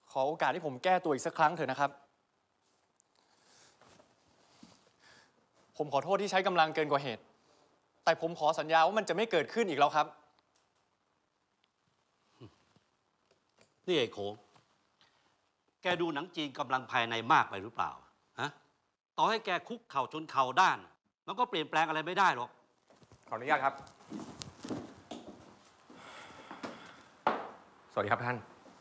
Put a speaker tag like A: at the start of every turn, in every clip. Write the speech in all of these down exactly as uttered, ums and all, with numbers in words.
A: ขอโอกาสให้ผมแก้ตัวอีกสักครั้งเถอะนะครับผมขอโทษที่ใช้กำลังเกินกว่าเหตุแต่ผมขอสัญญาว่ามันจะไม่เกิดขึ้นอีกแล้วครับ
B: นี่ไอ้โขงแกดูหนังจีนกำลังภายในมากไปหรือเปล่าฮะต่อให้แกคุกเข่าจนเข่าด้านมันก็เปลี่ยนแปลงอะไรไม่ได้หรอก
C: ขออนุญาตครับสวัสดีครับท่าน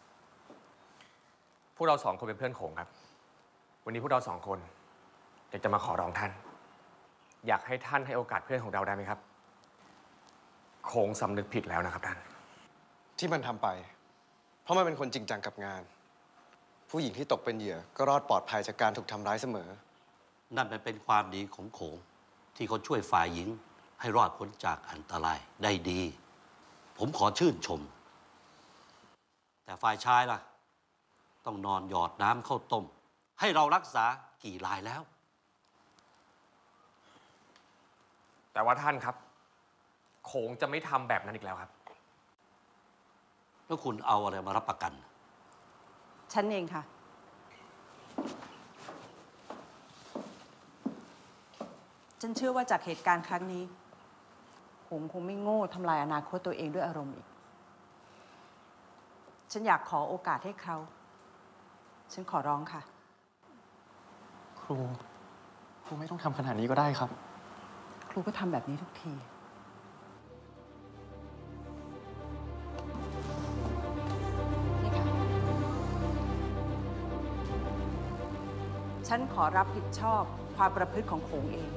C: พวกเราสองคนเป็นเพื่อนโขงครับวันนี้พวกเราสองคนอยากจะมาขอร้องท่านอยากให้ท่านให้โอกาสเพื่อนของเราได้ไหมครับโขงสำนึกผิดแล้วนะครับท่าน
D: ที่มันทำไปเพราะมันเป็นคนจริงจังกับงานผู้หญิงที่ตกเป็นเหยื่อก็รอดปลอดภัยจากการถูกทำร้ายเสมอ
B: นั่นเป็นความดีของโขงที่เขาช่วยฝ่ายหญิงให้รอดพ้นจากอันตรายได้ดีผมขอชื่นชมแต่ฝ่ายชายล่ะต้องนอนหยอดน้ำเข้าต้มให้เรารักษากี่รายแล้ว
C: แต่ว่าท่านครับโขงจะไม่ทำแบบนั้นอีกแล้วครับ
B: แล้วคุณเอาอะไรมารับประกัน
E: ฉันเองค่ะฉันเชื่อว่าจากเหตุการณ์ครั้งนี้โขงคงไม่โง่ทำลายอนาคตตัวเองด้วยอารมณ์อีกฉันอยากขอโอกาสให้เขาฉันขอร้องค่ะ
A: ครูครูไม่ต้องทำขนาดนี้ก็ได้ครับ
E: ครูก็ทำแบบนี้ทุกทีนี่ค่ะฉันขอรับผิดชอบความประพฤติของโขงเอง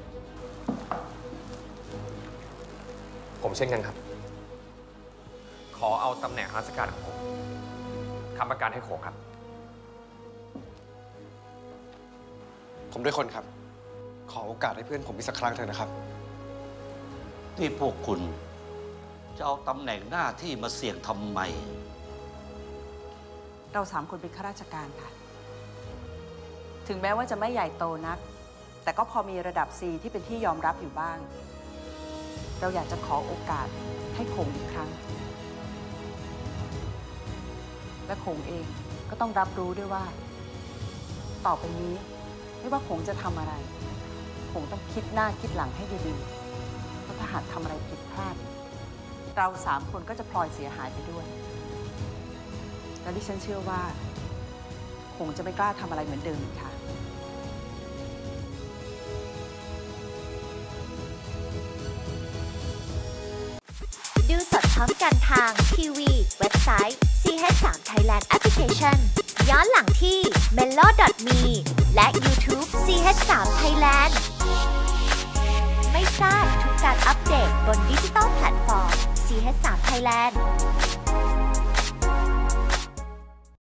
C: ผมเช่นกันครับขอเอาตำแหน่งราชการของผมค้ำประกันให้โขงครับ
D: ผมด้วยคนครับขอโอกาสให้เพื่อนผมอีกสักครั้งเถอะนะครับ
B: ที่พวกคุณจะเอาตำแหน่งหน้าที่มาเสี่ยงทำไม
E: เราสามคนเป็นข้าราชการค่ะถึงแม้ว่าจะไม่ใหญ่โตนักแต่ก็พอมีระดับ ซี ที่เป็นที่ยอมรับอยู่บ้างเราอยากจะขอโอกาสให้โขงอีกครั้งและโขงเองก็ต้องรับรู้ด้วยว่าต่อไปนี้ไม่ว่าโขงจะทำอะไรโขงต้องคิดหน้าคิดหลังให้ดีๆเพราะถ้าหากทำอะไรผิดพลาดเราสามคนก็จะพลอยเสียหายไปด้วยและดิฉันเชื่อว่าโขงจะไม่กล้าทำอะไรเหมือนเดิมอีกค่ะ
F: ดูสดพร้อมกันทางทีวีเว็บไซต์ ซี เอช ทรี Thailand Application ย้อนหลังที่ เมโล ดอท มี และ YouTube ซี เอช ทรี Thailand ไม่พลาดทุกการอัปเดตบนดิจิตอลแพลตฟอร์ม ซี เอช ทรี Thailand